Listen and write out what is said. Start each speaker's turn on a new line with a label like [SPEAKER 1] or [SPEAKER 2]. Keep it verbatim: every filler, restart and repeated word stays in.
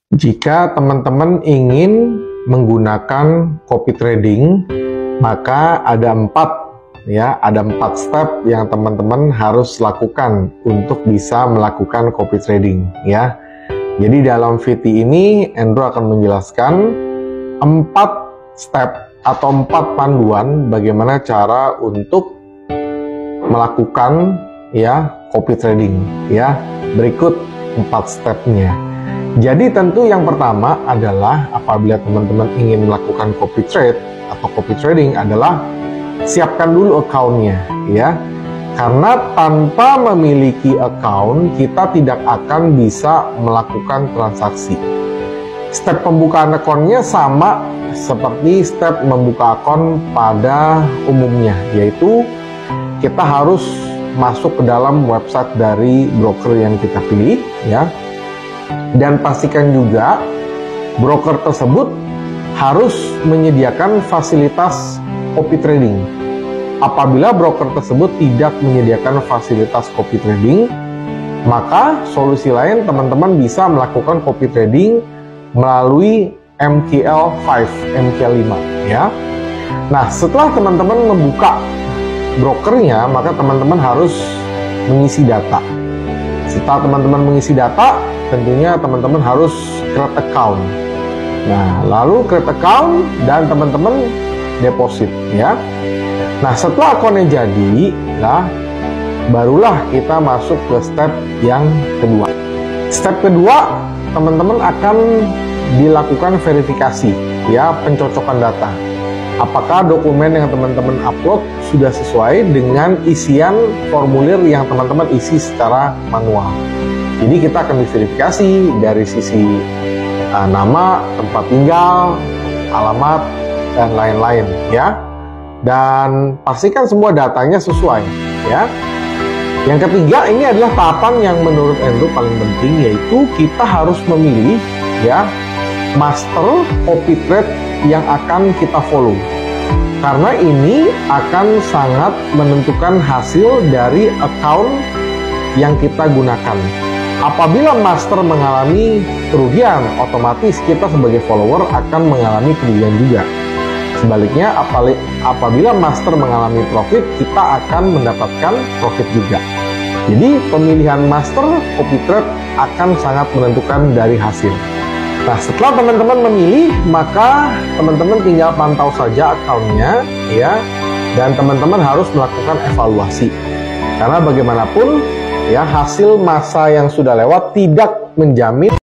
[SPEAKER 1] Jika teman-teman ingin menggunakan copy trading, maka ada empat ya, ada empat step yang teman-teman harus lakukan untuk bisa melakukan copy trading ya. Jadi dalam V T ini Andrew akan menjelaskan empat step atau empat panduan bagaimana cara untuk melakukan ya copy trading ya. Berikut empat stepnya. Jadi tentu yang pertama adalah apabila teman-teman ingin melakukan copy trade atau copy trading adalah siapkan dulu account-nya ya. Karena tanpa memiliki account kita tidak akan bisa melakukan transaksi. Step pembukaan account-nya sama seperti step membuka account pada umumnya, yaitu kita harus masuk ke dalam website dari broker yang kita pilih ya. Dan pastikan juga broker tersebut harus menyediakan fasilitas copy trading. Apabila broker tersebut tidak menyediakan fasilitas copy trading, maka solusi lain teman-teman bisa melakukan copy trading melalui M K L lima, M K L lima ya. Nah, setelah teman-teman membuka brokernya, maka teman-teman harus mengisi data. Setelah teman-teman mengisi data, tentunya teman-teman harus create account. Nah, lalu create account dan teman-teman deposit ya. Nah, setelah akunnya jadi, nah, barulah kita masuk ke step yang kedua. Step kedua, teman-teman akan dilakukan verifikasi ya, pencocokan data. Apakah dokumen yang teman-teman upload sudah sesuai dengan isian formulir yang teman-teman isi secara manual. Jadi kita akan diverifikasi dari sisi uh, nama, tempat tinggal, alamat, dan lain-lain ya. Dan pastikan semua datanya sesuai ya. Yang ketiga, ini adalah tahapan yang menurut Andrew paling penting, yaitu kita harus memilih ya master copy trade yang akan kita follow. Karena ini akan sangat menentukan hasil dari account yang kita gunakan. Apabila master mengalami kerugian, otomatis kita sebagai follower akan mengalami kerugian juga. Sebaliknya, apabila master mengalami profit, kita akan mendapatkan profit juga. Jadi, pemilihan master copy trade akan sangat menentukan dari hasil. Nah, setelah teman-teman memilih, maka teman-teman tinggal pantau saja account-nya ya, dan teman-teman harus melakukan evaluasi. Karena bagaimanapun ya, hasil masa yang sudah lewat tidak menjamin